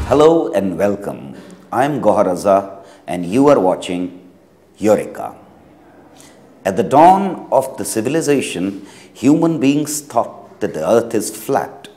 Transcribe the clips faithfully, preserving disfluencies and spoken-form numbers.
Hello and welcome. I am Gohar Raza and you are watching Eureka. At the dawn of the civilization, human beings thought that the earth is flat.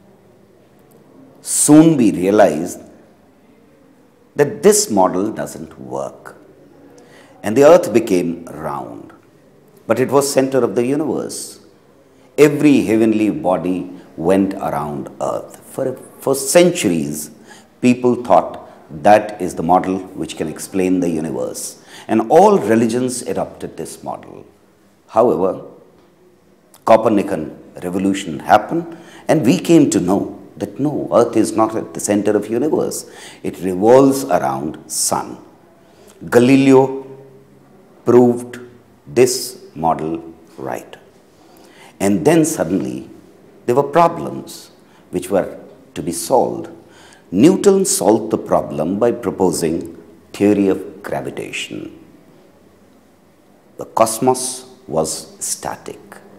Soon we realized that this model doesn't work and the earth became round, but it was center of the universe. Every heavenly body went around earth. For, for centuries, people thought that is the model which can explain the universe, and all religions adopted this model. However, Copernican revolution happened and we came to know that no, earth is not at the center of universe. It revolves around sun. Galileo proved this model right. And then suddenly there were problems which were to be solved. Newton solved the problem by proposing theory of gravitation. The cosmos was static.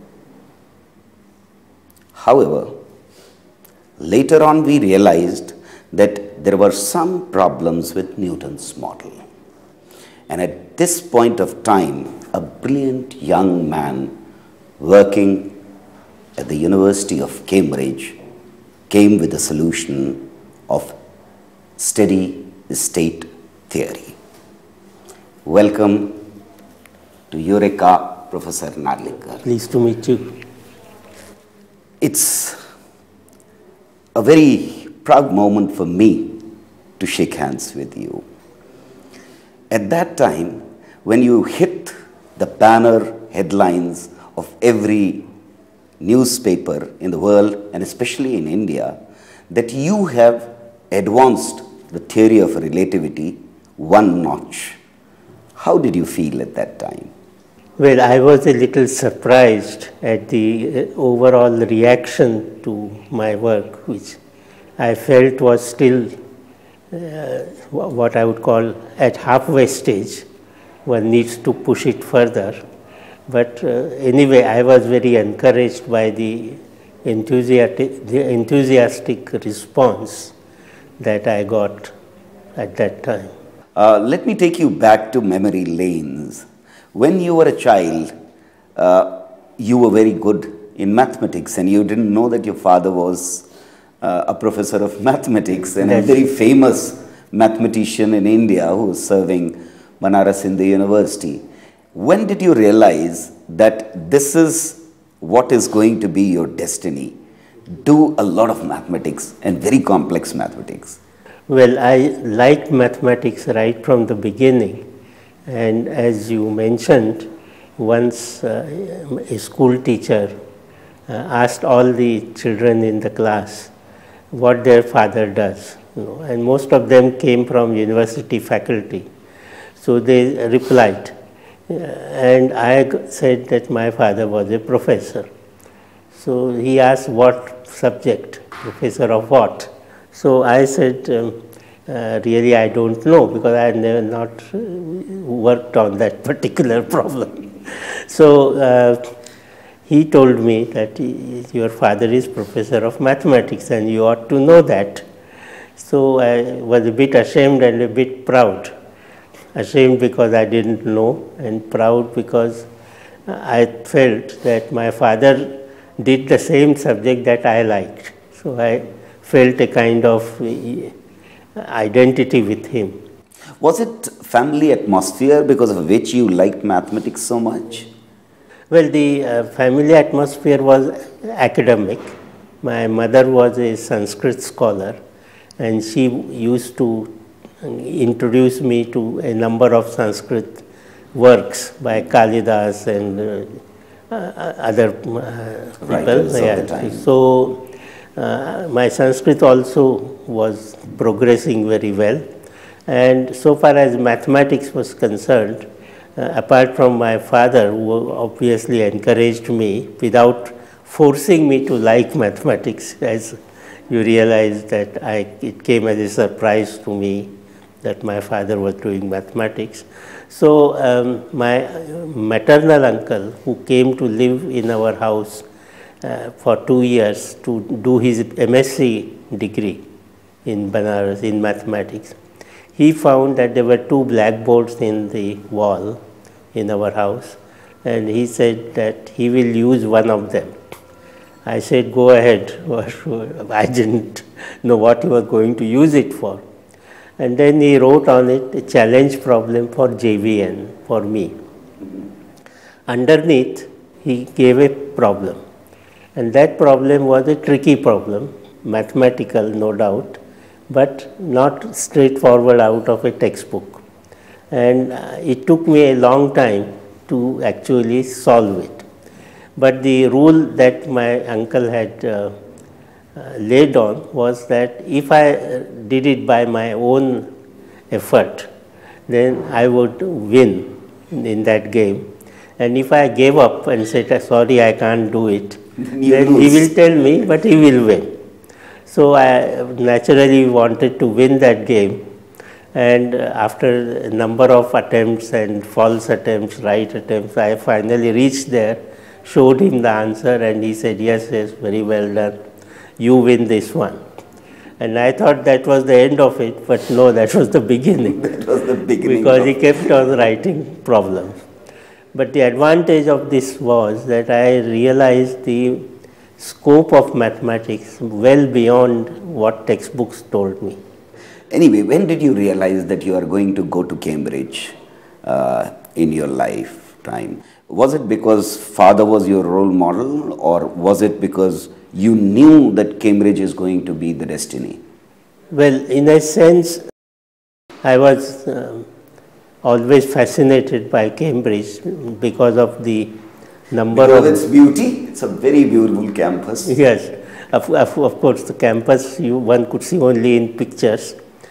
However, later on we realized that there were some problems with Newton's model. And at this point of time, a brilliant young man working at the University of Cambridge came with a solution of steady state theory. Welcome to Eureka, Professor Narlikar. Pleased to meet you. It's a very proud moment for me to shake hands with you. At that time, when you hit the banner headlines of every newspaper in the world, and especially in India, that you have advanced the theory of relativity one notch. How did you feel at that time? Well, I was a little surprised at the overall reaction to my work, which I felt was still uh, what I would call at halfway stage. One needs to push it further. But uh, anyway, I was very encouraged by the enthusiastic, the enthusiastic response that I got at that time. Uh, let me take you back to memory lanes. When you were a child, uh, you were very good in mathematics and you didn't know that your father was uh, a professor of mathematics and yes. a very famous mathematician in India who was serving Banaras Hindu University. When did you realize that this is what is going to be your destiny? Do a lot of mathematics and very complex mathematics. Well, I liked mathematics right from the beginning. And as you mentioned, once uh, a school teacher uh, asked all the children in the class what their father does. You know, and most of them came from university faculty. So they replied. And I said that my father was a professor. So he asked what subject, professor of what? So I said, um, uh, really I don't know because I had never not worked on that particular problem. So uh, he told me that your father is professor of mathematics and you ought to know that. So I was a bit ashamed and a bit proud. Ashamed because I didn't know and proud because I felt that my father did the same subject that I liked. So I felt a kind of identity with him. Was it family atmosphere because of which you liked mathematics so much? Well, the uh, family atmosphere was academic. My mother was a Sanskrit scholar and she used to introduced me to a number of Sanskrit works by Kalidas and uh, uh, other uh, people. Yeah. So uh, my Sanskrit also was progressing very well. And so far as mathematics was concerned, uh, apart from my father, who obviously encouraged me without forcing me to like mathematics, as you realize that I, it came as a surprise to me that my father was doing mathematics. So um, my maternal uncle, who came to live in our house uh, for two years to do his M S c degree in Banaras in mathematics. He found that there were two blackboards in the wall in our house, and he said that he will use one of them. I said, go ahead. I didn't know what he was going to use it for. And then he wrote on it a challenge problem for J V N, for me. Underneath, he gave a problem. And that problem was a tricky problem, mathematical, no doubt, but not straightforward out of a textbook. And uh, it took me a long time to actually solve it. But the rule that my uncle had uh, uh, laid on was that if I did it by my own effort, then I would win in that game. And if I gave up and said, sorry, I can't do it, you then lose. He will tell me, but he will win. So I naturally wanted to win that game. And after a number of attempts and false attempts, right attempts, I finally reached there, showed him the answer, and he said, yes, yes, very well done. You win this one. And I thought that was the end of it, but no, that was the beginning. That was the beginning. Because he kept on writing problems. But the advantage of this was that I realized the scope of mathematics well beyond what textbooks told me. Anyway, when did you realize that you are going to go to Cambridge uh, in your lifetime? Was it because father was your role model, or was it because you knew that Cambridge is going to be the destiny? Well, in a sense, I was uh, always fascinated by Cambridge because of the number because of... its beauty. It's a very beautiful campus. Yes, of, of, of course, the campus you, one could see only in pictures.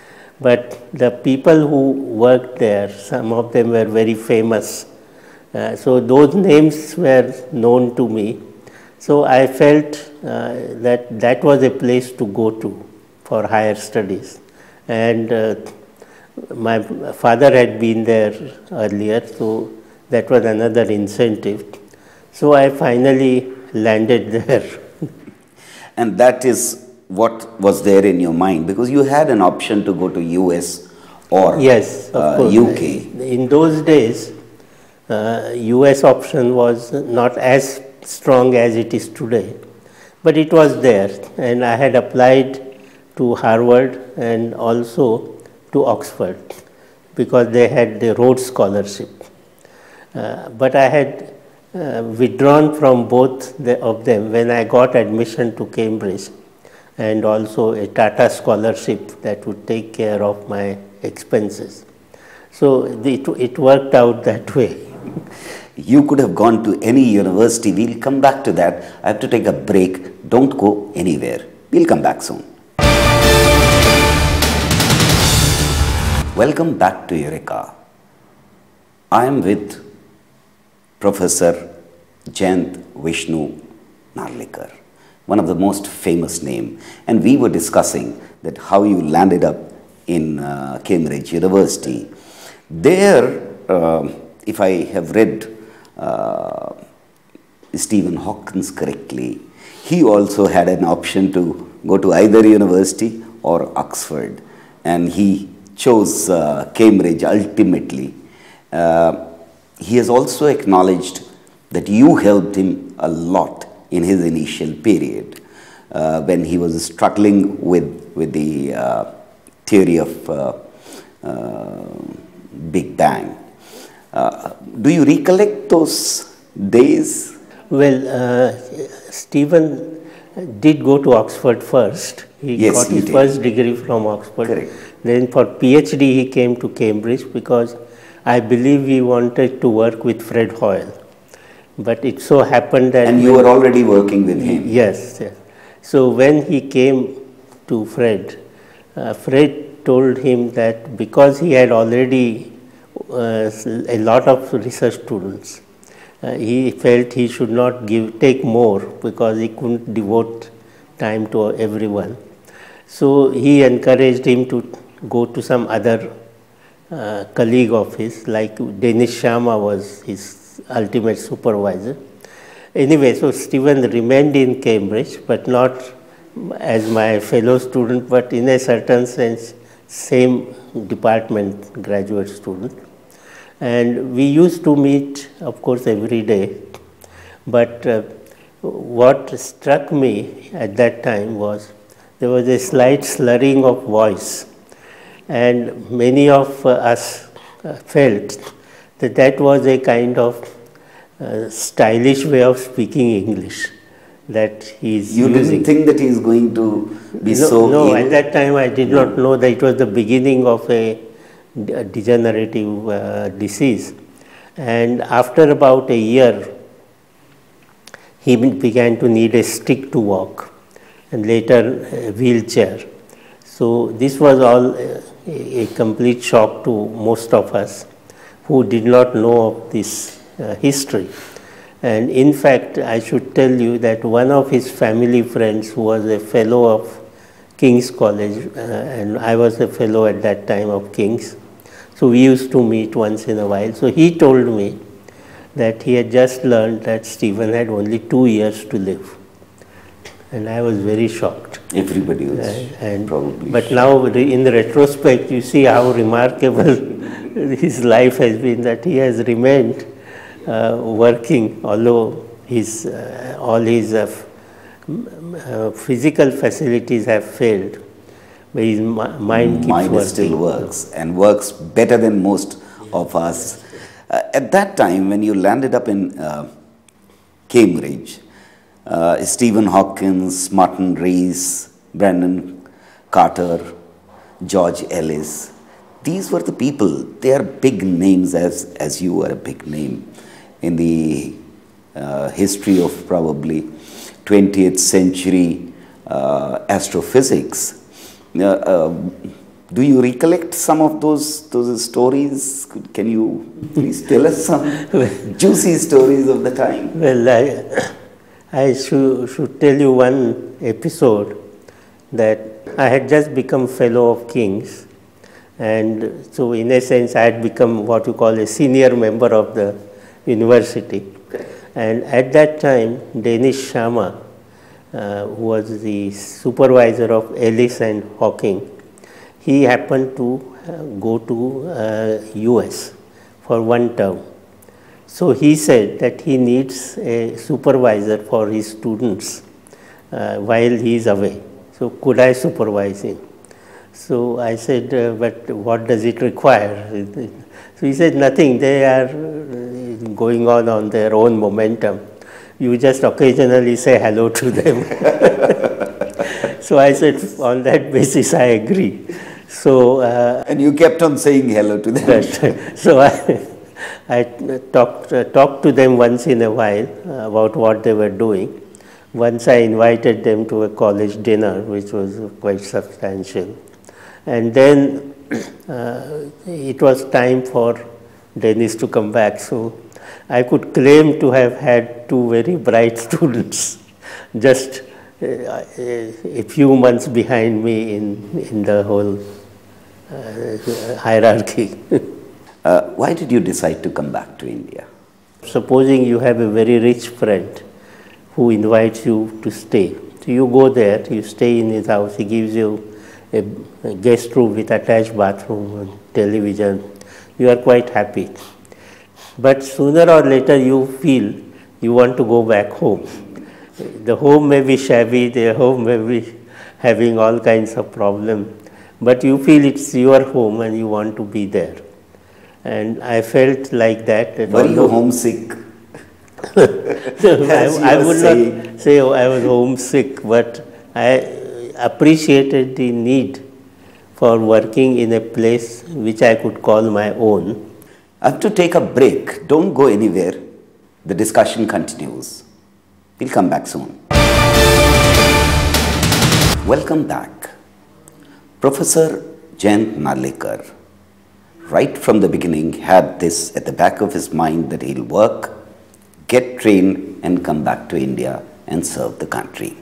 But the people who worked there, some of them were very famous. Uh, so those names were known to me. So I felt uh, that that was a place to go to for higher studies. And uh, my father had been there earlier, so that was another incentive. So I finally landed there. And that is what was there in your mind, because you had an option to go to U S or yes, of uh, course. U K. In those days, uh, U S option was not as strong as it is today, but it was there, and I had applied to Harvard and also to Oxford because they had the Rhodes Scholarship. Uh, but I had uh, withdrawn from both the, of them when I got admission to Cambridge, and also a Tata Scholarship that would take care of my expenses. So it, it worked out that way. You could have gone to any university. We'll come back to that. I have to take a break. Don't go anywhere. We'll come back soon. Welcome back to Eureka. I am with Professor Jayant Vishnu Narlikar, one of the most famous name, and we were discussing that how you landed up in uh, Cambridge University. There, uh, if I have read uh, Stephen Hawkins correctly, he also had an option to go to either university or Oxford, and he chose uh, Cambridge ultimately. Uh, he has also acknowledged that you helped him a lot in his initial period uh, when he was struggling with, with the uh, theory of uh, uh, Big Bang. Uh, do you recollect those days? Well, uh, Stephen did go to Oxford first. He yes, got he his did. first degree from Oxford. Correct. Then for PhD he came to Cambridge because I believe he wanted to work with Fred Hoyle. But it so happened that... And you were already working with him. Yes, yes. So when he came to Fred, uh, Fred told him that because he had already uh, a lot of research students, uh, he felt he should not give take more because he couldn't devote time to everyone. So he encouraged him to go to some other uh, colleague of his, like Denish Sharma was his ultimate supervisor. Anyway, so Stephen remained in Cambridge, but not as my fellow student, but in a certain sense, same department graduate student. And we used to meet, of course, every day. But uh, what struck me at that time was there was a slight slurring of voice. And many of uh, us uh, felt that that was a kind of uh, stylish way of speaking English. That he's You using. didn't think that he is going to be No, so no, ill? at that time I did not know that it was the beginning of a de- degenerative uh, disease. And after about a year, he be- began to need a stick to walk, and later a wheelchair. So this was all uh, a, a complete shock to most of us who did not know of this uh, history. And in fact, I should tell you that one of his family friends, who was a fellow of King's College, uh, and I was a fellow at that time of King's, so we used to meet once in a while. So he told me that he had just learned that Stephen had only two years to live. And I was very shocked. Everybody was Uh, and, probably but shocked. now, re- in retrospect, you see how remarkable his life has been, that he has remained uh, working, although his, uh, all his uh, f- m- uh, physical facilities have failed, but his mi- mind keeps Mind working. still works, and works better than most of us. Uh, at that time, when you landed up in uh, Cambridge, uh, Stephen Hawkins, Martin Rees, Brandon Carter, George Ellis, these were the people. They are big names, as, as you are a big name in the uh, history of probably twentieth century uh, astrophysics. Uh, uh, do you recollect some of those those stories? Can you please tell us some juicy stories of the time? Well, I, I should, should tell you one episode that I had just become Fellow of King's, and so in a sense I had become what you call a senior member of the university. And at that time, Danish Sharma, uh, who was the supervisor of Ellis and Hawking, he happened to uh, go to uh, U S for one term. So he said that he needs a supervisor for his students uh, while he is away. So could I supervise him? So I said, uh, but what does it require? So he said, nothing. They are uh, going on on their own momentum. You just occasionally say hello to them. So I said, on that basis, I agree. So uh, And you kept on saying hello to them. That, so I, I talked, uh, talked to them once in a while uh, about what they were doing. Once I invited them to a college dinner, which was quite substantial. And then uh, it was time for Dennis to come back. So I could claim to have had two very bright students, just uh, a, a few months behind me in, in the whole uh, hierarchy. Uh, why did you decide to come back to India? Supposing you have a very rich friend who invites you to stay. So you go there, you stay in his house, he gives you a, a guest room with attached bathroom and television. You are quite happy. But sooner or later you feel you want to go back home. The home may be shabby, the home may be having all kinds of problems, but you feel it's your home and you want to be there. And I felt like that. that Were you although- homesick? I, As you I were would saying. not say I was homesick, but I appreciated the need for working in a place which I could call my own. I have to take a break. Don't go anywhere. The discussion continues. We'll come back soon. Welcome back. Professor Jayant Narlikar, right from the beginning, had this at the back of his mind that he'll work, get trained, and come back to India and serve the country.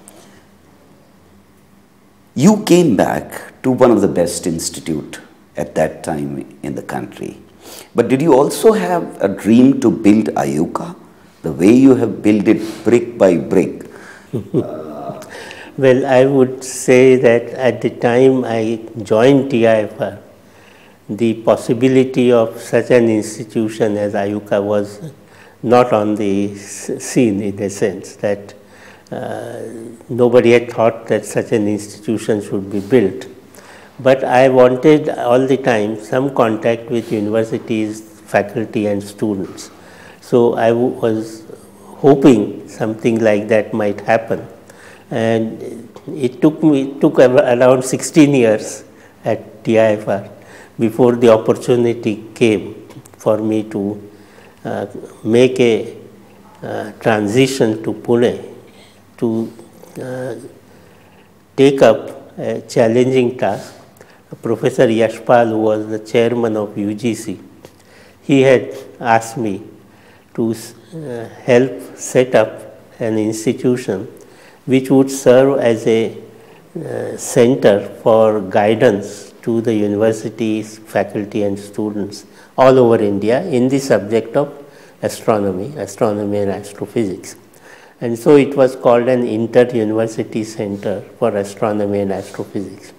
You came back to one of the best institutes at that time in the country. But did you also have a dream to build IUCAA, the way you have built it brick by brick? Well, I would say that at the time I joined T I F R, the possibility of such an institution as Ayuka was not on the scene, in a sense that uh, nobody had thought that such an institution should be built. But I wanted all the time some contact with universities, faculty and students. So I was hoping something like that might happen. And it took me it took around sixteen years at T I F R before the opportunity came for me to uh, make a uh, transition to Pune to uh, take up a challenging task. Professor Yashpal, who was the chairman of U G C, he had asked me to uh, help set up an institution which would serve as a uh, center for guidance to the universities, faculty and students all over India in the subject of astronomy, astronomy and astrophysics. And so it was called an Inter-University Center for Astronomy and Astrophysics.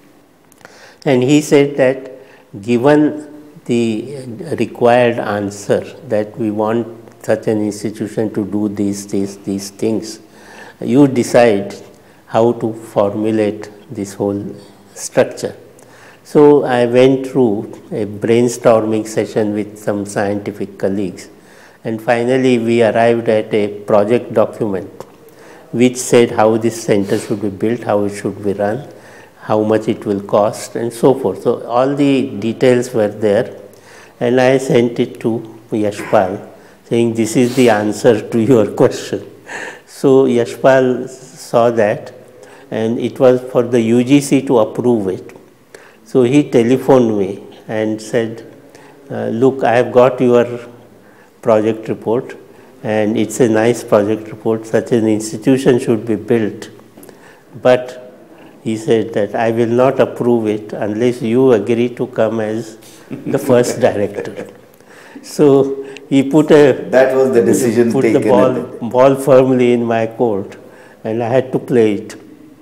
And he said that given the required answer that we want such an institution to do these, these, these things, you decide how to formulate this whole structure. So I went through a brainstorming session with some scientific colleagues, and finally we arrived at a project document which said how this center should be built, how it should be run, how much it will cost and so forth. So all the details were there, and I sent it to Yashpal saying this is the answer to your question. So Yashpal saw that, and it was for the U G C to approve it. So he telephoned me and said, uh, look, I have got your project report, and it's a nice project report, such an institution should be built. But he said that I will not approve it unless you agree to come as the first director. So he put a that was the decision put taken. the ball, ball firmly in my court, and I had to play it.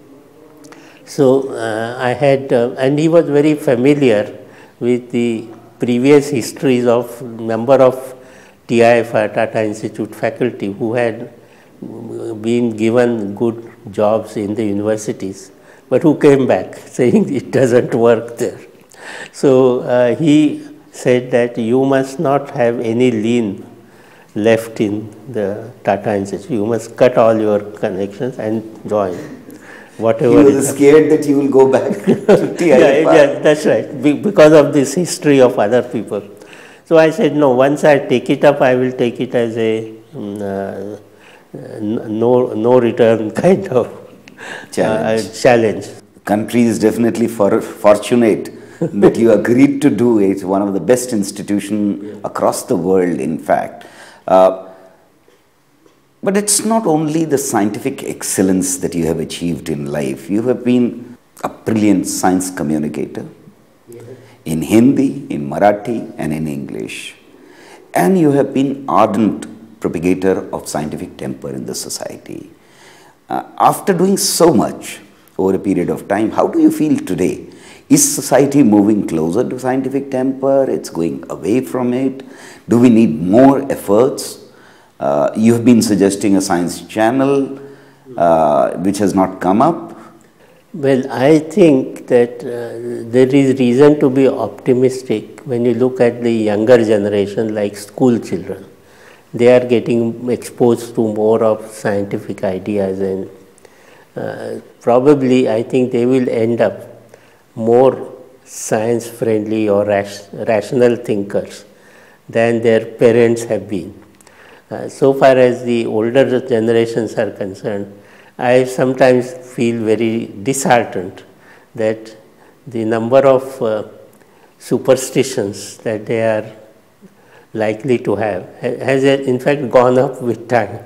So uh, I had, uh, and he was very familiar with the previous histories of number of T I F R, Tata Institute faculty who had been given good jobs in the universities, but who came back saying it doesn't work there. So uh, he said that you must not have any lien left in the Tata Institute. You must cut all your connections and join. Whatever. He was scared that you will go back to T I F R. Yeah, yeah, that's right. Be because of this history of other people. So I said, no, once I take it up, I will take it as a um, uh, no, no return kind of challenge. Uh, challenge. Country is definitely for, fortunate that you agreed to do it. It's one of the best institutions across the world, in fact. Uh, but it's not only the scientific excellence that you have achieved in life. You have been a brilliant science communicator in Hindi, in Marathi and in English. And you have been ardent propagator of scientific temper in the society. Uh, after doing so much over a period of time, how do you feel today? Is society moving closer to scientific temper? It's going away from it? Do we need more efforts? Uh, you have been suggesting a science channel uh, which has not come up. Well, I think that uh, there is reason to be optimistic when you look at the younger generation like school children. They are getting exposed to more of scientific ideas, and uh, probably I think they will end up more science friendly or rash, rational thinkers than their parents have been. Uh, so far as the older generations are concerned, I sometimes feel very disheartened that the number of uh, superstitions that they are likely to have has in fact gone up with time.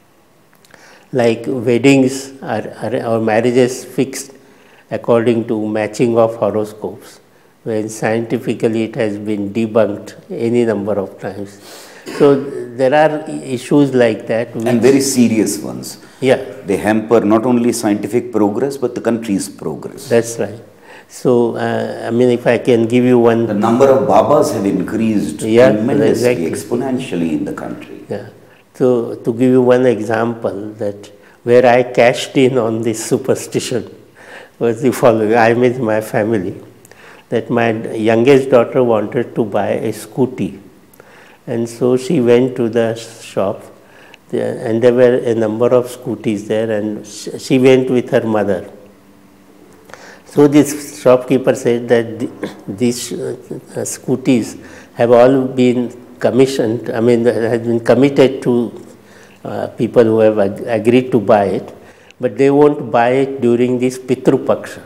Like weddings are, are, or marriages fixed according to matching of horoscopes, when scientifically it has been debunked any number of times. So there are issues like that. And very serious ones. Yeah. They hamper not only scientific progress, but the country's progress. That's right. So, uh, I mean, if I can give you one... The number of Babas have increased yeah, tremendously, exactly. exponentially in the country. Yeah. So, to give you one example, that where I cashed in on this superstition was the following. I with my family, that my youngest daughter wanted to buy a scooty. And so she went to the shop, and there were a number of scooties there, and she went with her mother. So this shopkeeper said that the, these uh, scooties have all been commissioned, I mean, have been committed to uh, people who have ag agreed to buy it, but they won't buy it during this Pitru Paksha.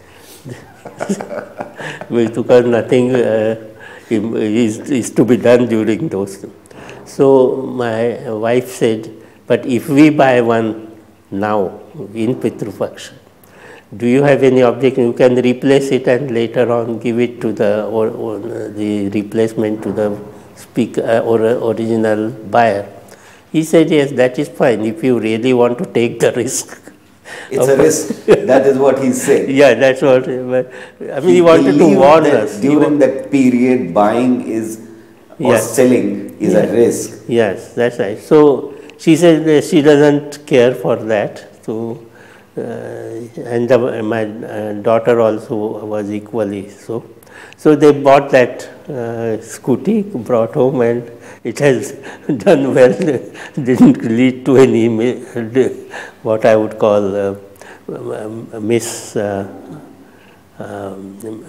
Because nothing uh, is, is to be done during those. So my wife said, but if we buy one now in Pitru Paksha, do you have any objection? You can replace it and later on give it to the or, or the replacement to the speaker uh, or uh, original buyer. He said, yes, that is fine if you really want to take the risk. It's a risk. That is what he said. Yeah, that's what. I mean, he, he wanted to warn us. During that period, buying is or yes. selling is yes. a risk. Yes, that's right. So she said she doesn't care for that. So. Uh, and the, my uh, daughter also was equally so. So they bought that uh, scooty, brought home, and it has done well. Didn't lead to any what I would call uh, mis uh, um,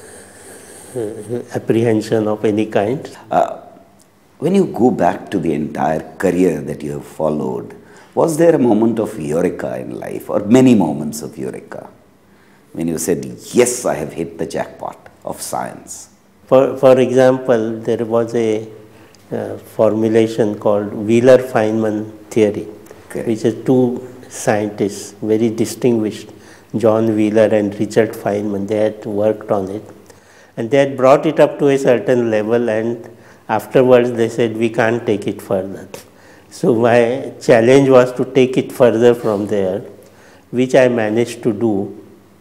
apprehension of any kind. Uh, when you go back to the entire career that you have followed, was there a moment of eureka in life, or many moments of eureka, when you said, yes, I have hit the jackpot of science? For, for example, there was a uh, formulation called Wheeler-Feynman theory, okay. which is two scientists, very distinguished, John Wheeler and Richard Feynman. They had worked on it. And they had brought it up to a certain level, and afterwards they said, we can't take it further. So my challenge was to take it further from there, which I managed to do.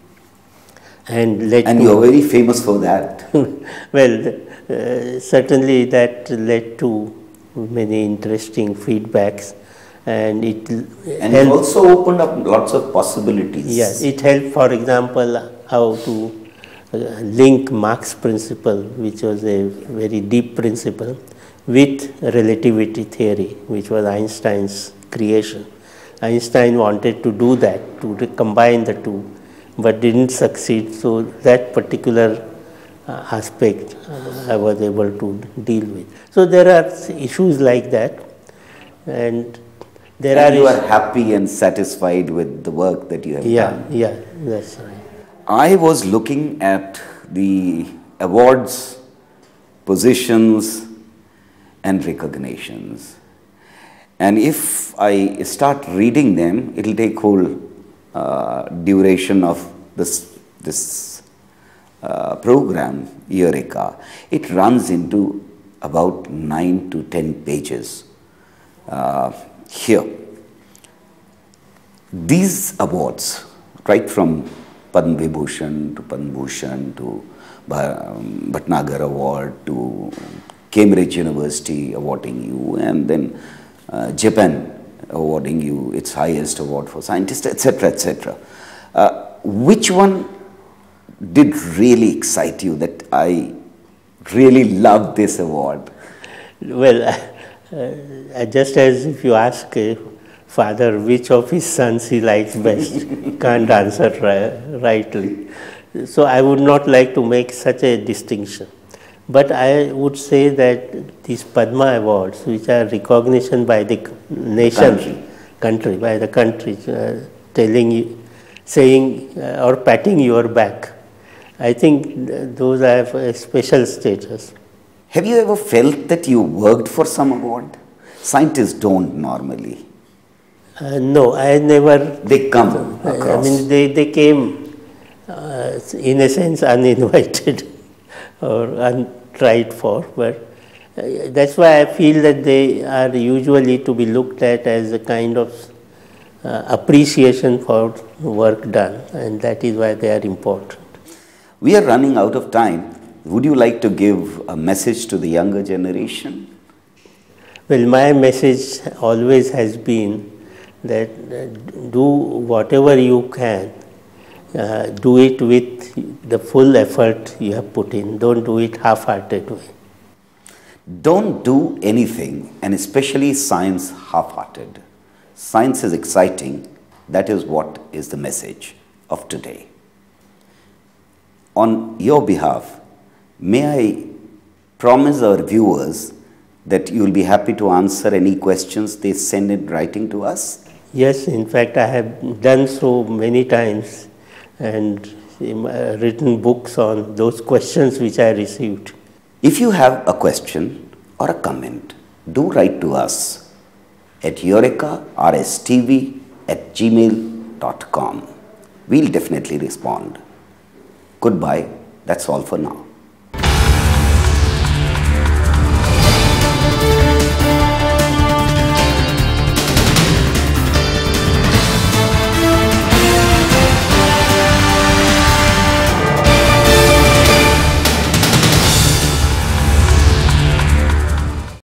And, led and to, you are very famous for that. Well, uh, certainly that led to many interesting feedbacks, and it and helped, it also opened up lots of possibilities. Yes, it helped, for example, how to uh, link Mach's principle, which was a very deep principle, with relativity theory, which was Einstein's creation. Einstein wanted to do that, to combine the two, but didn't succeed. So that particular uh, aspect uh, I was able to deal with. So there are issues like that, and there and are. You are happy and satisfied with the work that you have yeah, done. Yeah, that's right. I was looking at the awards, positions, and recognitions. And if I start reading them, it will take whole uh, duration of this, this uh, program, Eureka. It runs into about nine to ten pages uh, here. These awards, right from Padma Vibhushan to Padma Bhushan to Bhatnagar Award to Cambridge University awarding you, and then uh, Japan awarding you its highest award for scientists, et cetera, et cetera. Uh, which one did really excite you that I really love this award? Well, uh, just as if you ask a father which of his sons he likes best, can't answer ri rightly. So I would not like to make such a distinction. But I would say that these Padma Awards, which are recognition by the nation, country, country by the country, uh, telling you, saying uh, or patting your back, I think those have a special status. Have you ever felt that you worked for some award? Scientists don't normally. Uh, no, I never. They come across. I mean, they, they came uh, in a sense uninvited or untried for, but Uh, that's why I feel that they are usually to be looked at as a kind of uh, appreciation for work done, and that is why they are important. We are running out of time. Would you like to give a message to the younger generation? Well, my message always has been that uh, do whatever you can, uh, do it with the full effort you have put in. Don't do it half-hearted way. Don't do anything, and especially science, half-hearted. Science is exciting. That is what is the message of today. On your behalf, may I promise our viewers that you will be happy to answer any questions they send in writing to us? Yes, in fact, I have done so many times and written books on those questions which I received. If you have a question or a comment, do write to us at eureka r s t v at gmail dot com. We'll definitely respond. Goodbye. That's all for now.